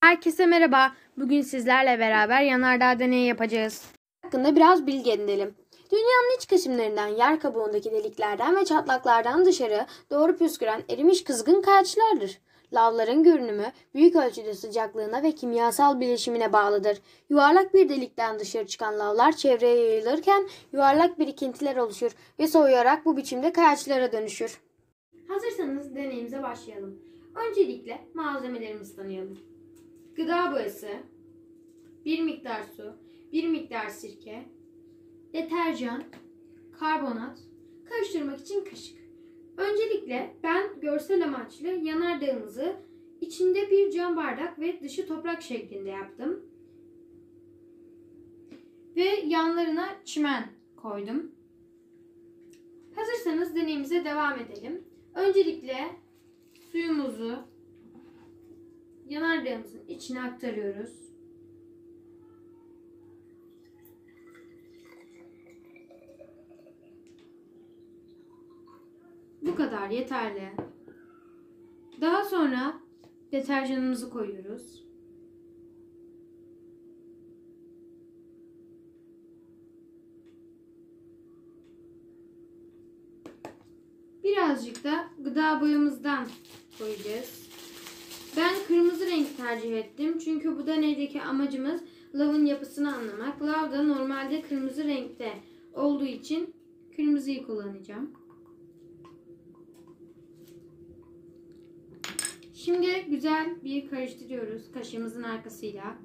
Herkese merhaba. Bugün sizlerle beraber yanardağ deneyi yapacağız. Hakkında biraz bilgi edinelim. Dünyanın iç kesimlerinden, yer kabuğundaki deliklerden ve çatlaklardan dışarı doğru püsküren erimiş kızgın kayaçlardır. Lavların görünümü büyük ölçüde sıcaklığına ve kimyasal bileşimine bağlıdır. Yuvarlak bir delikten dışarı çıkan lavlar çevreye yayılırken yuvarlak birikintiler oluşur ve soğuyarak bu biçimde kayaçlara dönüşür. Hazırsanız deneyimize başlayalım. Öncelikle malzemelerimizi tanıyalım. Gıda boyası, bir miktar su, bir miktar sirke, deterjan, karbonat, karıştırmak için kaşık. Öncelikle ben görsel amaçlı yanardağımızı içinde bir cam bardak ve dışı toprak şeklinde yaptım. Ve yanlarına çimen koydum. Hazırsanız deneyimize devam edelim. Öncelikle suyumuzu yanardağımızın içine aktarıyoruz. Bu kadar yeterli. Daha sonra deterjanımızı koyuyoruz. Birazcık da gıda boyamızdan koyacağız. Ben kırmızı renk tercih ettim. Çünkü bu deneydeki amacımız lavın yapısını anlamak. Lav da normalde kırmızı renkte olduğu için kırmızıyı kullanacağım. Şimdi güzel bir karıştırıyoruz kaşığımızın arkasıyla.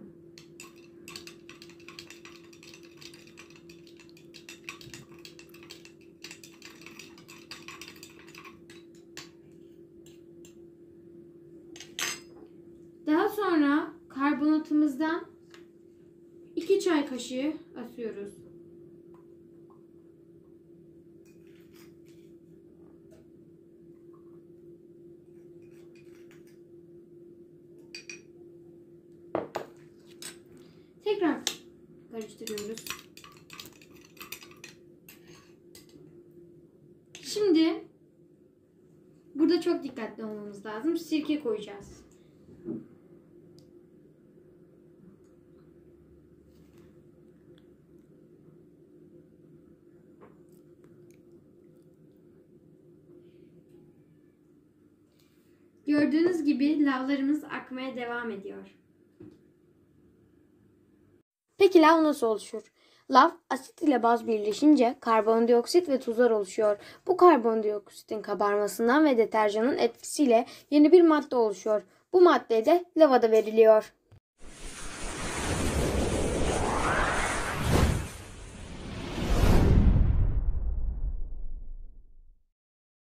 Daha sonra karbonatımızdan 2 çay kaşığı atıyoruz. Tekrar karıştırıyoruz. Şimdi burada çok dikkatli olmamız lazım. Sirke koyacağız. Gördüğünüz gibi lavlarımız akmaya devam ediyor. Peki lav nasıl oluşur? Lav asit ile baz birleşince karbondioksit ve tuzlar oluşuyor. Bu karbondioksitin kabarmasından ve deterjanın etkisiyle yeni bir madde oluşuyor. Bu maddeye de lava adı veriliyor.